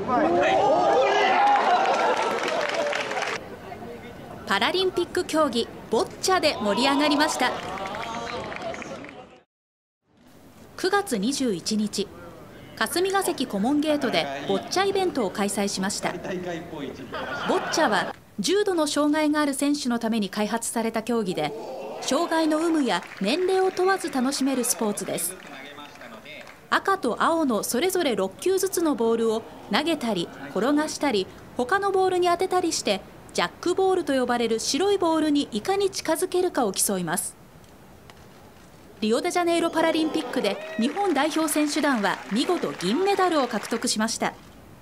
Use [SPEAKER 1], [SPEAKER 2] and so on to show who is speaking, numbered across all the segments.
[SPEAKER 1] パラリンピック競技ボッチャで盛り上がりました。9月21日、霞ヶ関コモンゲートでボッチャイベントを開催しました。ボッチャは重度の障害がある選手のために開発された競技で、障害の有無や年齢を問わず楽しめるスポーツです。赤と青のそれぞれ6球ずつのボールを投げたり転がしたり他のボールに当てたりして、ジャックボールと呼ばれる白いボールにいかに近づけるかを競います。リオデジャネイロパラリンピックで日本代表選手団は見事銀メダルを獲得しました。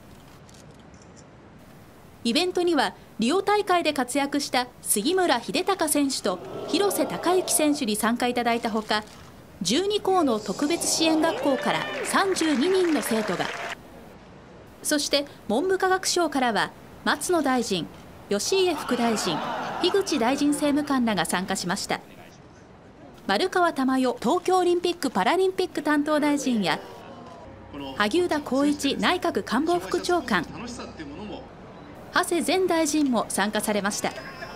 [SPEAKER 1] イベントにはリオ大会で活躍した杉村英孝選手と広瀬隆之選手に参加いただいたほか、12校の特別支援学校から32人の生徒が、そして文部科学省からは松野大臣、吉家副大臣、樋口大臣政務官らが参加しました。丸川珠代東京オリンピック・パラリンピック担当大臣や萩生田光一内閣官房副長官、長谷前大臣も参加されました。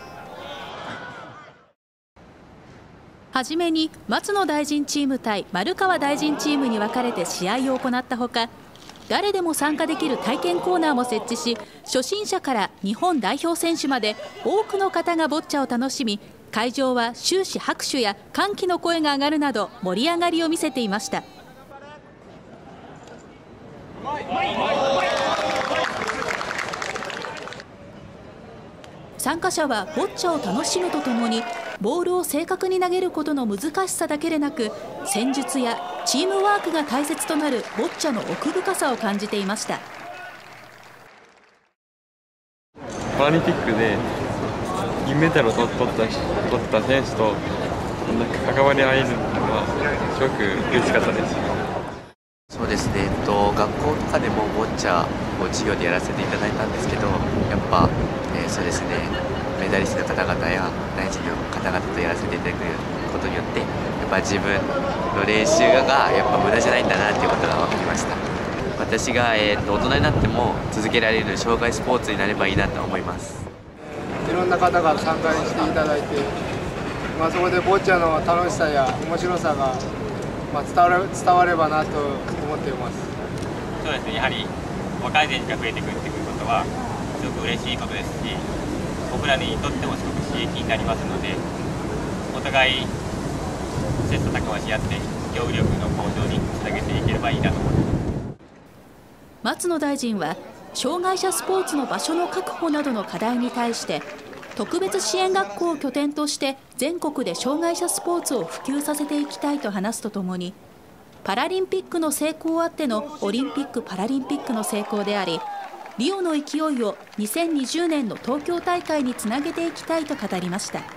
[SPEAKER 1] はじめに松野大臣チーム対丸川大臣チームに分かれて試合を行ったほか、誰でも参加できる体験コーナーも設置し、初心者から日本代表選手まで多くの方がボッチャを楽しみ、会場は終始拍手や歓喜の声が上がるなど盛り上がりを見せていました。参加者はボッチャを楽しむとともに、ボールを正確に投げることの難しさだけでなく、戦術やチームワークが大切となるボッチャの奥深さを感じていました。
[SPEAKER 2] パラリンピックで銀メダルを取った選手と関わり合えるのがすごく嬉しかったです。
[SPEAKER 3] そうですね、学校とかでもボッチャを授業でやらせていただいたんですけど、やっぱ、そうですね、メダリストの方々や大臣の方々とやらせていただくことによって、やっぱ自分の練習がやっぱ無駄じゃないんだなっていうことが分かりました。私が、大人になっても続けられる障害スポーツになればいいなと思います。
[SPEAKER 4] いろんな方が参加していただいて、そこでボッチャの楽しさや面白さが、伝わればなと思っています。
[SPEAKER 5] そうですね、やはり若い選手が増えてくるっていうことはすごく嬉しいことですし、僕らにとってもすごく刺激になりますので、お互い切磋琢磨し合って競技力の向上につなげていければいいなと思います。
[SPEAKER 1] 松野大臣は障害者スポーツの場所の確保などの課題に対して、特別支援学校を拠点として全国で障害者スポーツを普及させていきたいと話すとともに、パラリンピックの成功あってのオリンピック・パラリンピックの成功であり、リオの勢いを2020年の東京大会につなげていきたいと語りました。